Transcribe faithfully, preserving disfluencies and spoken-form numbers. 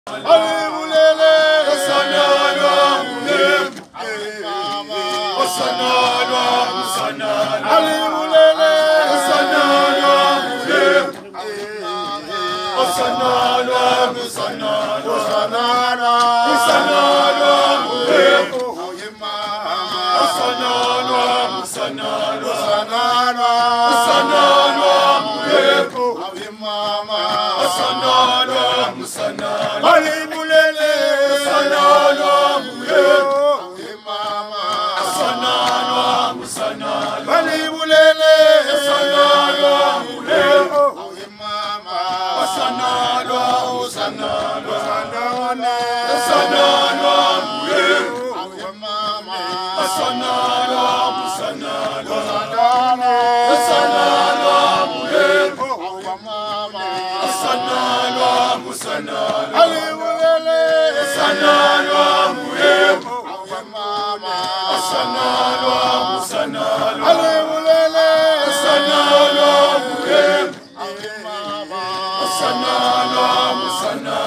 Alibulele sanalwa mulem sanalwa sanalwa Alibulele sanalwa mulem sanalwa sanalwa sanalwa sanalwa mulem sanalwa sanalwa sanalwa sanalwa mulem sanalwa sanalwa Alibulele sanalwa mulem sanalwa sanalwa Alibulele sanalwa mulem sanalwa sanalwa sanalwa mulem sanalwa sanalwa sanalwa mulem sanalwa sanalwa Alibulele sanalwa mulem sanalwa sanalwa Alibulele sanalwa mulem sanalwa sanalwa